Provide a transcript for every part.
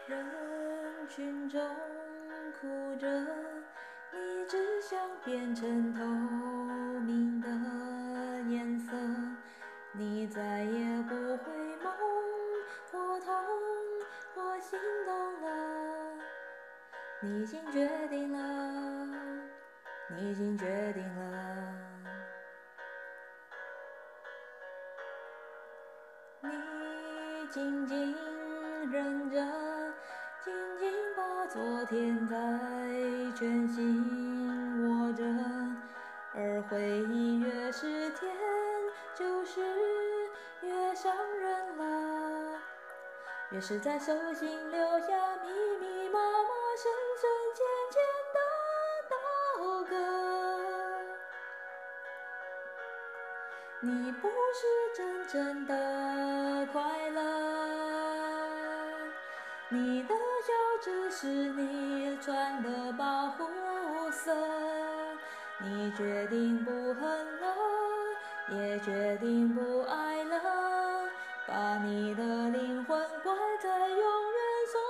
人群中哭着，你只想变成透明的颜色，你再也不会梦或痛或心动了。你已经决定了，你已经决定了。你紧紧忍着，紧紧把昨天在拳心握着，而回忆越是甜，就是越伤人了，越是在手心留下密密麻麻、深深浅浅的刀割。你不是真正的快乐，你的笑只是你穿的保护色。你决定不恨了，也决定不爱了，把你的灵魂关在永远锁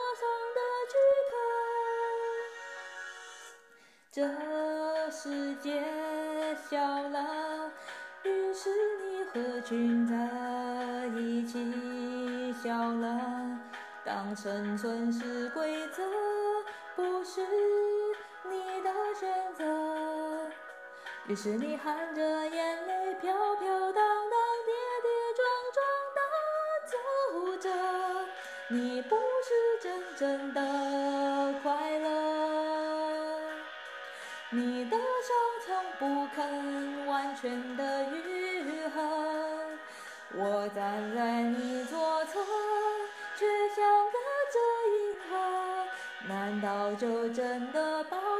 上的躯壳。这世界小了，于是你和群在一起笑了。当生存是规则，不是你的选择，于是你含着眼泪飘飘荡荡、跌跌撞撞地走着。你不是真正的快乐，你的伤从不肯完全的愈合。我站在你左侧，却想着这银河，难道就真的把